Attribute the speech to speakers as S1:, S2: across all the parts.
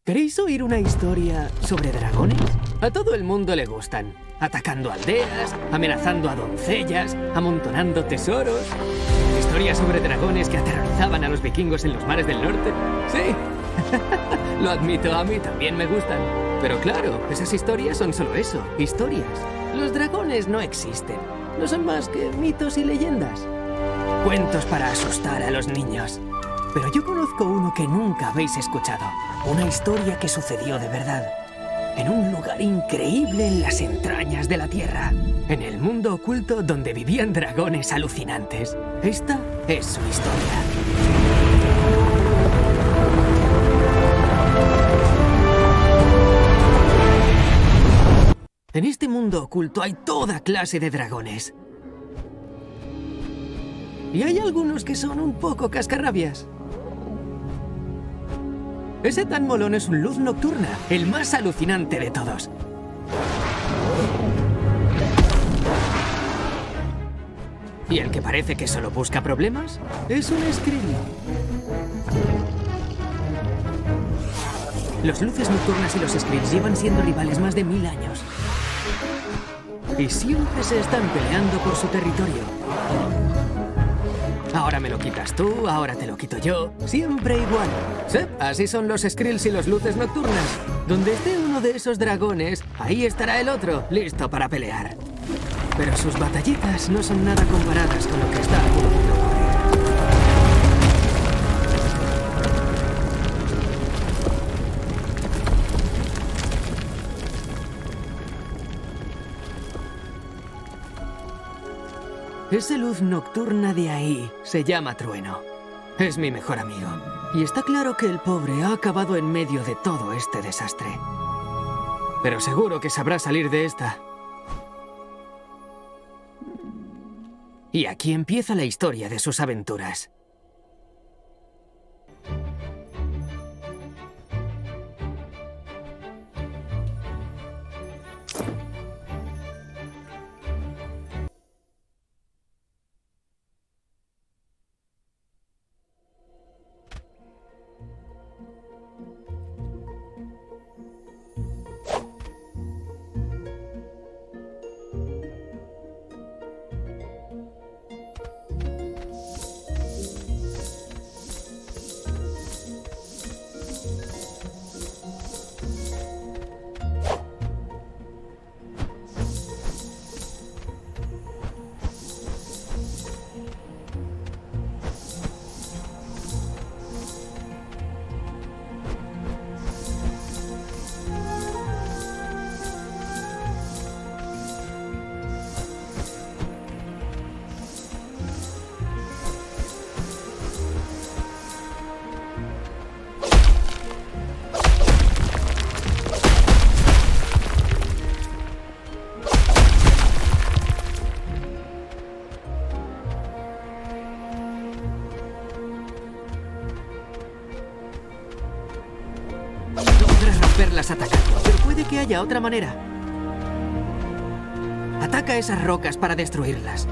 S1: ¿Queréis oír una historia sobre dragones? A todo el mundo le gustan. Atacando aldeas, amenazando a doncellas, amontonando tesoros. Historias sobre dragones que aterrorizaban a los vikingos en los mares del norte. Sí, lo admito, a mí también me gustan. Pero claro, esas historias son solo eso, historias. Los dragones no existen. No son más que mitos y leyendas. Cuentos para asustar a los niños. Pero yo conozco uno que nunca habéis escuchado. Una historia que sucedió de verdad. En un lugar increíble en las entrañas de la Tierra. En el mundo oculto donde vivían dragones alucinantes. Esta es su historia. En este mundo oculto hay toda clase de dragones. Y hay algunos que son un poco cascarrabias. Ese tan molón es un luz nocturna, el más alucinante de todos. ¿Y el que parece que solo busca problemas? Es un Skrill. Los luces nocturnas y los Skrills llevan siendo rivales más de 1000 años. Y siempre se están peleando por su territorio. Ahora me lo quitas tú, ahora te lo quito yo. Siempre igual. Sí, así son los Skrills y los luces nocturnas. Donde esté uno de esos dragones, ahí estará el otro, listo para pelear. Pero sus batallitas no son nada comparadas con lo que está a punto de ocurrir. Esa luz nocturna de ahí se llama Trueno. Es mi mejor amigo. Y está claro que el pobre ha acabado en medio de todo este desastre. Pero seguro que sabrá salir de esta. Y aquí empieza la historia de sus aventuras. Verlas atacando, pero puede que haya otra manera. Ataca esas rocas para destruirlas.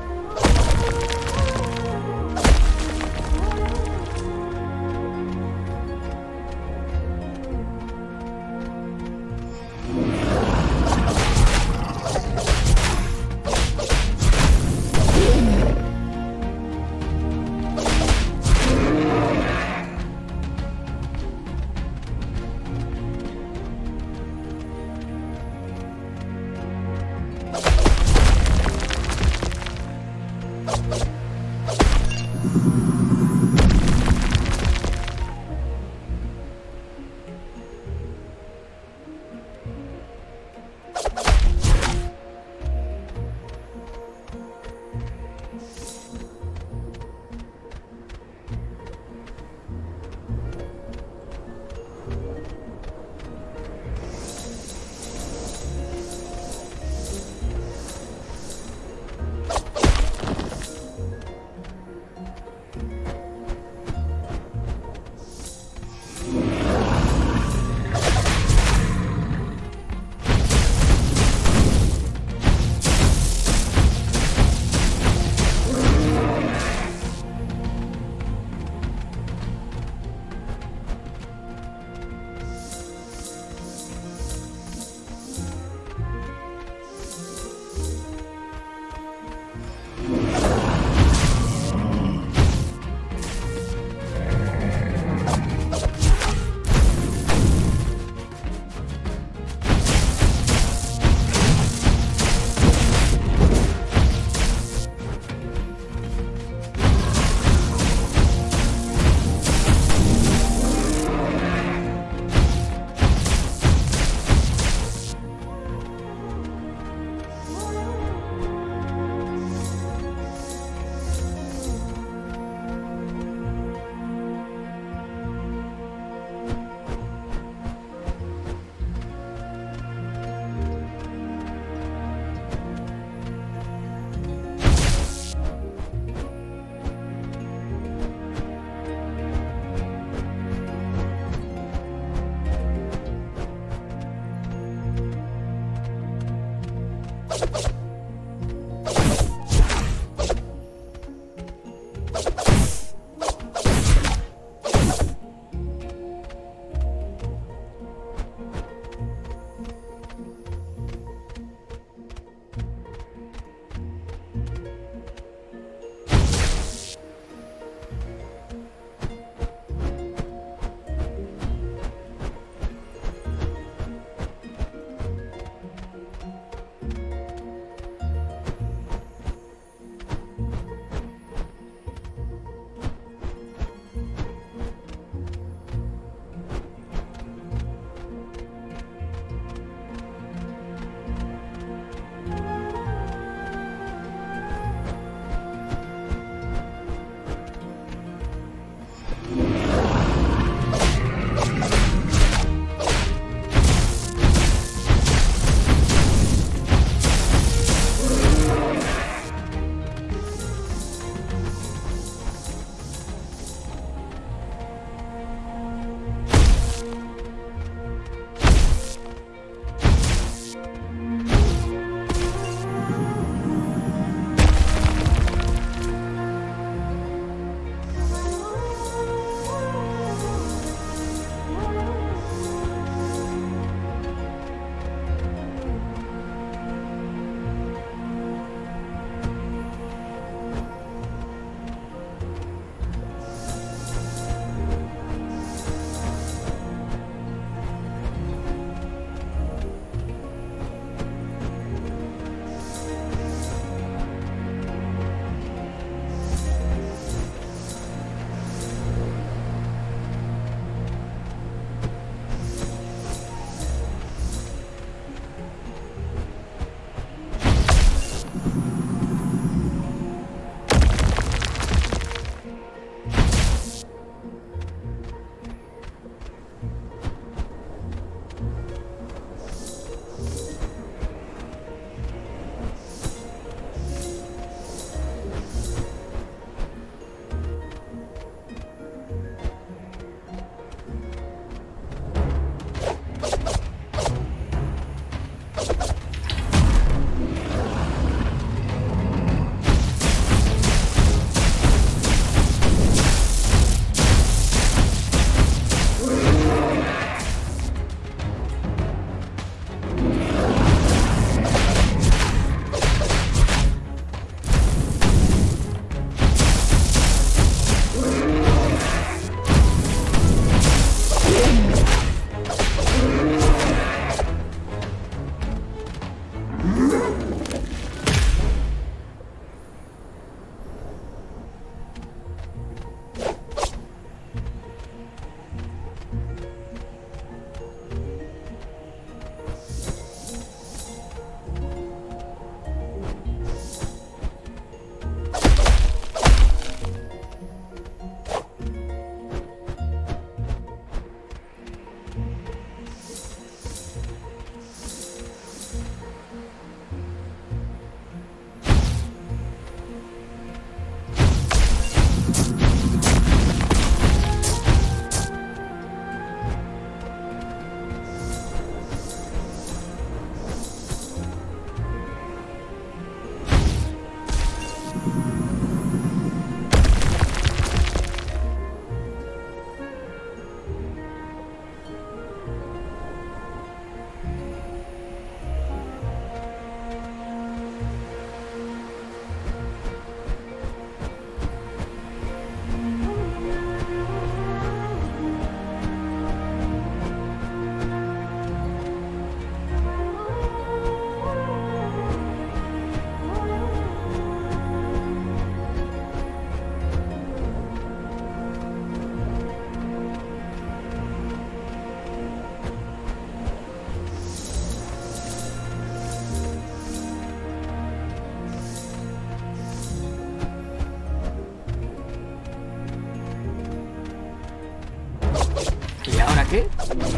S1: viaje?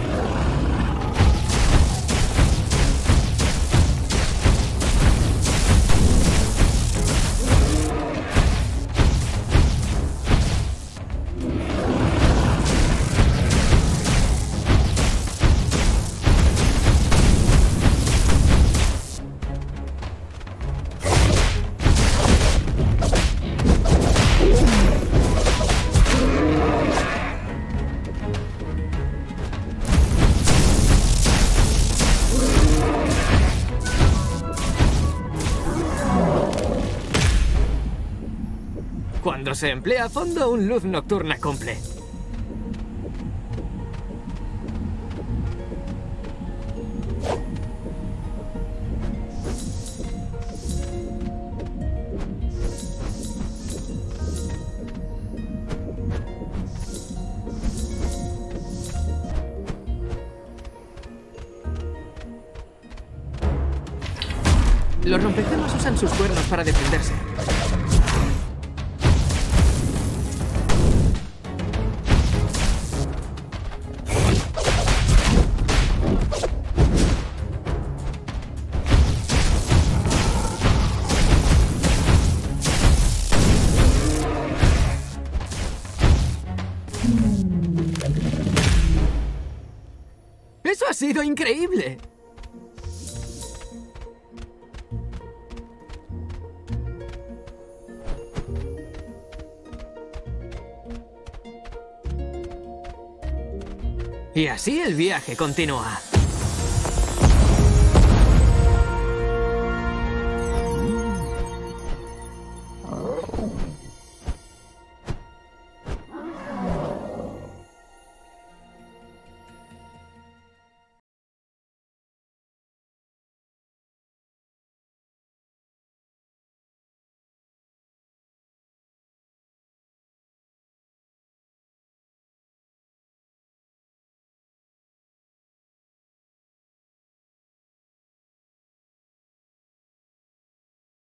S1: Cuando se emplea a fondo, un luz nocturna cumple. Los rompegemas usan sus cuernos para defenderse. ¡Eso ha sido increíble! Y así el viaje continúa.